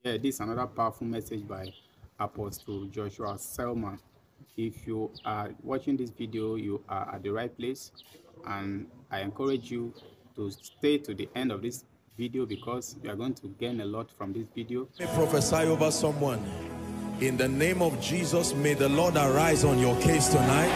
Yeah, this is another powerful message by Apostle Joshua Selman. If you are watching this video, you are at the right place, and I encourage you to stay to the end of this video because you are going to gain a lot from this video. Let me prophesy over someone. In the name of Jesus, may the Lord arise on your case tonight.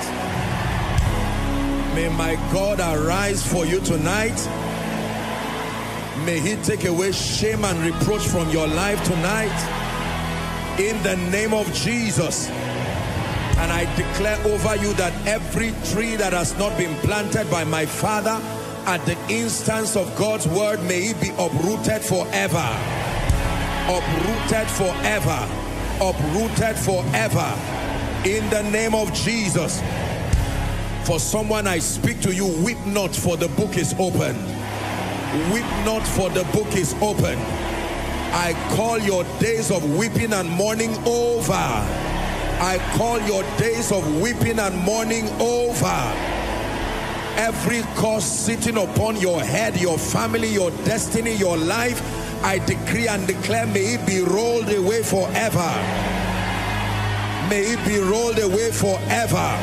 May my God arise for you tonight. May he take away shame and reproach from your life tonight. In the name of Jesus. And I declare over you that every tree that has not been planted by my Father, at the instance of God's word, may it be uprooted forever. Uprooted forever. Uprooted forever. In the name of Jesus. For someone I speak to you, weep not, for the book is open. Weep not, for the book is open. I call your days of weeping and mourning over. I call your days of weeping and mourning over. Every curse sitting upon your head, your family, your destiny, your life, I decree and declare, may it be rolled away forever. May it be rolled away forever.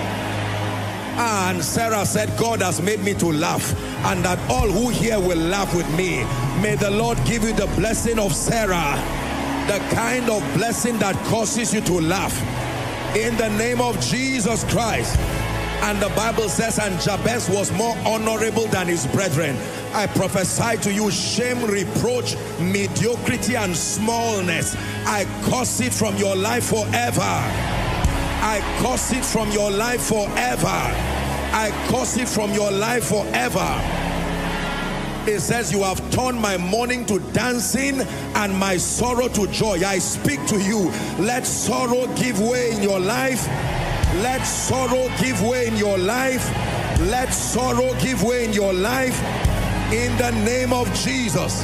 And Sarah said, God has made me to laugh, and that all who hear will laugh with me. May the Lord give you the blessing of Sarah, the kind of blessing that causes you to laugh. In the name of Jesus Christ. And the Bible says, and Jabez was more honorable than his brethren. I prophesy to you, shame, reproach, mediocrity, and smallness, I curse it from your life forever. I curse it from your life forever. I curse it from your life forever. It says, you have turned my mourning to dancing and my sorrow to joy. I speak to you, let sorrow give way in your life. Let sorrow give way in your life. Let sorrow give way in your life. In the name of Jesus.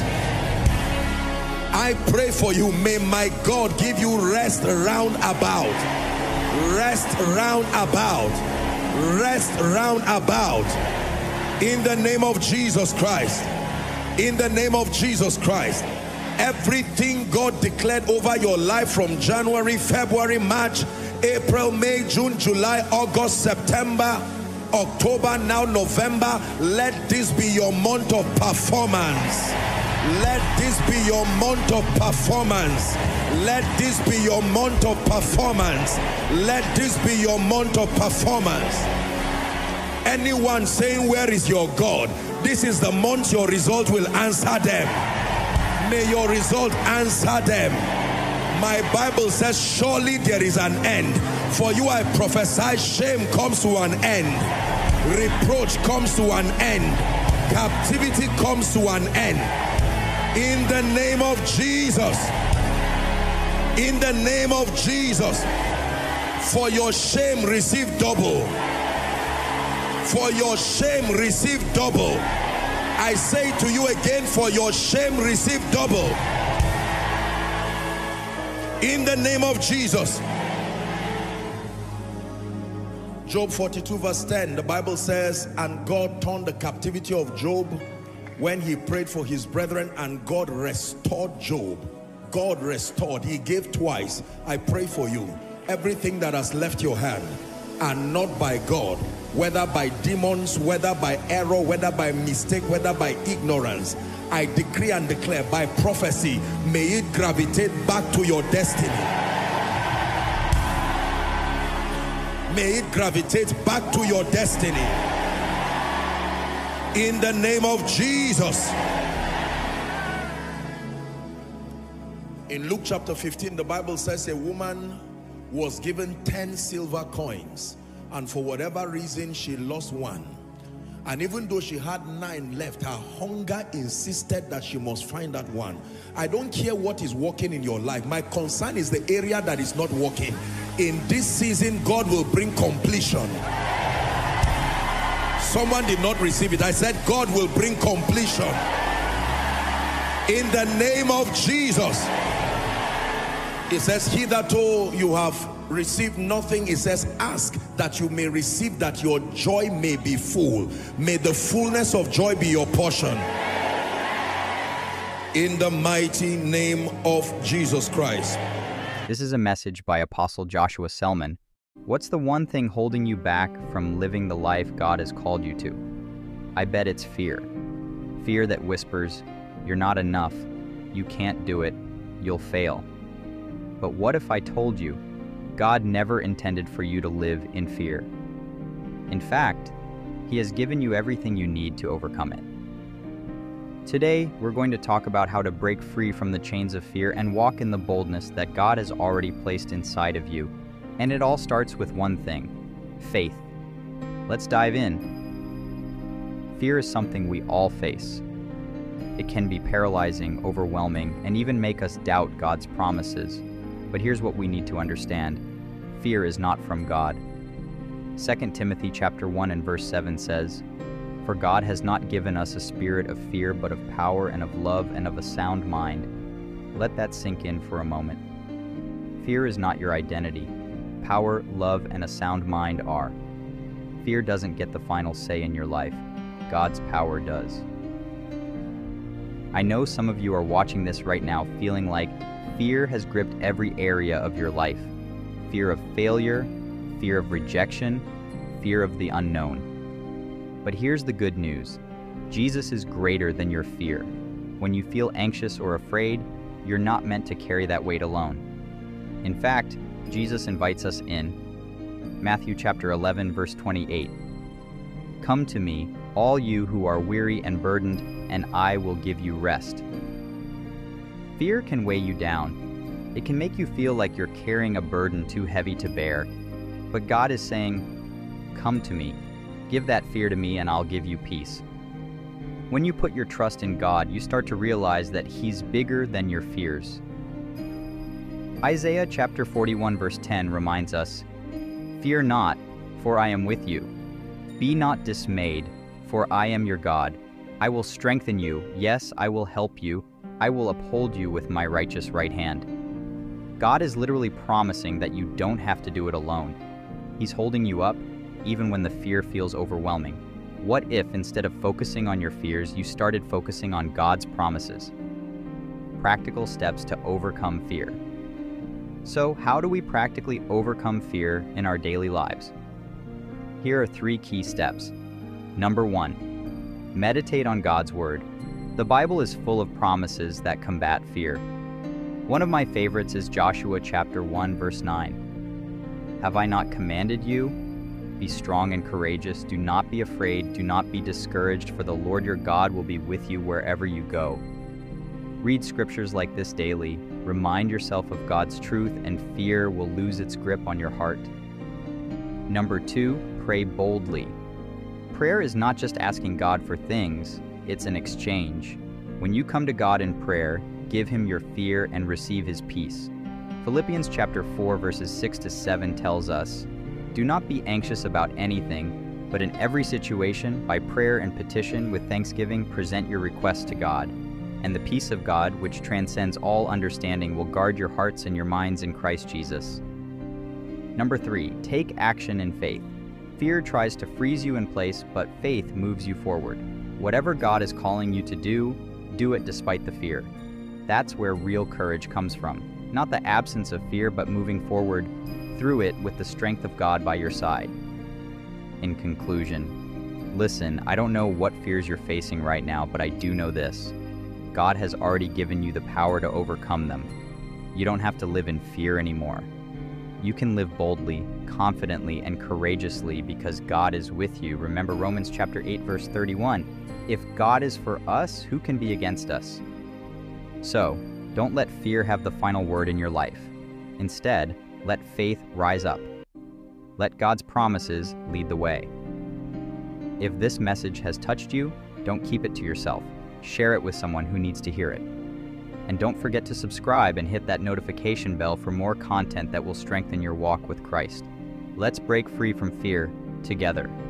I pray for you. May my God give you rest round about. Rest round about. Rest round about. In the name of Jesus Christ. In the name of Jesus Christ. Everything God declared over your life from January, February, March, April, May, June, July, August, September, October, now November, let this be your month of performance. Let this be your month of performance. Let this be your month of performance. Let this be your month of performance. Anyone saying, where is your God? This is the month your result will answer them. May your result answer them. My Bible says, surely there is an end. For you I prophesy, shame comes to an end. Reproach comes to an end. Captivity comes to an end. In the name of Jesus. In the name of Jesus. For your shame receive double. For your shame receive double. I say to you again, for your shame receive double. In the name of Jesus. Job 42 verse 10, the Bible says, and God turned the captivity of Job when he prayed for his brethren, and God restored Job. God restored. He gave twice. I pray for you, everything that has left your hand and not by God, whether by demons, whether by error, whether by mistake, whether by ignorance, I decree and declare by prophecy, may it gravitate back to your destiny. May it gravitate back to your destiny. In the name of Jesus. In Luke chapter 15, the Bible says a woman was given 10 silver coins, and for whatever reason she lost one. And even though she had 9 left, her hunger insisted that she must find that one. I don't care what is working in your life. My concern is the area that is not working. In this season, God will bring completion. Someone did not receive it. I said God will bring completion. In the name of Jesus. It says, hitherto you have received nothing. It says, ask that you may receive, that your joy may be full. May the fullness of joy be your portion. in the mighty name of Jesus Christ. This is a message by Apostle Joshua Selman. What's the one thing holding you back from living the life God has called you to? I bet it's fear. Fear that whispers, you're not enough, you can't do it, you'll fail. But what if I told you, God never intended for you to live in fear? In fact, He has given you everything you need to overcome it. Today, we're going to talk about how to break free from the chains of fear and walk in the boldness that God has already placed inside of you. And it all starts with one thing: faith. Let's dive in. Fear is something we all face. It can be paralyzing, overwhelming, and even make us doubt God's promises. But here's what we need to understand. Fear is not from God. 2 Timothy chapter 1 and verse 7 says, "For God has not given us a spirit of fear, but of power and of love and of a sound mind." Let that sink in for a moment. Fear is not your identity. Power, love, and a sound mind are. Fear doesn't get the final say in your life. God's power does. I know some of you are watching this right now feeling like fear has gripped every area of your life. Fear of failure, fear of rejection, fear of the unknown. But here's the good news. Jesus is greater than your fear. When you feel anxious or afraid, you're not meant to carry that weight alone. In fact, Jesus invites us in. Matthew chapter 11, verse 28. "Come to me, all you who are weary and burdened, and I will give you rest." Fear can weigh you down. It can make you feel like you're carrying a burden too heavy to bear. But God is saying, "Come to me. Give that fear to me and I'll give you peace." When you put your trust in God, you start to realize that He's bigger than your fears. Isaiah chapter 41 verse 10 reminds us, "Fear not, for I am with you. Be not dismayed, for I am your God. I will strengthen you. Yes, I will help you. I will uphold you with my righteous right hand." God is literally promising that you don't have to do it alone. He's holding you up, even when the fear feels overwhelming. What if, instead of focusing on your fears, you started focusing on God's promises? Practical steps to overcome fear. So, how do we practically overcome fear in our daily lives? Here are 3 key steps. Number 1, meditate on God's Word. The Bible is full of promises that combat fear. One of my favorites is Joshua chapter 1 verse 9. "Have I not commanded you? Be strong and courageous. Do not be afraid. Do not be discouraged, for the Lord your God will be with you wherever you go." Read scriptures like this daily. Remind yourself of God's truth, and fear will lose its grip on your heart. Number 2, pray boldly. Prayer is not just asking God for things, it's an exchange. When you come to God in prayer, give Him your fear and receive His peace. Philippians chapter 4 verses 6 to 7 tells us, "Do not be anxious about anything, but in every situation, by prayer and petition with thanksgiving, present your requests to God. And the peace of God, which transcends all understanding, will guard your hearts and your minds in Christ Jesus." Number 3, take action in faith. Fear tries to freeze you in place, but faith moves you forward. Whatever God is calling you to do it despite the fear. That's where real courage comes from. Not the absence of fear, but moving forward through it with the strength of God by your side. In conclusion, listen, I don't know what fears you're facing right now, but I do know this. God has already given you the power to overcome them. You don't have to live in fear anymore. You can live boldly, confidently, and courageously because God is with you. Remember Romans chapter 8, verse 31. If God is for us, who can be against us? So, don't let fear have the final word in your life. Instead, let faith rise up. Let God's promises lead the way. If this message has touched you, don't keep it to yourself. Share it with someone who needs to hear it. And don't forget to subscribe and hit that notification bell for more content that will strengthen your walk with Christ. Let's break free from fear together.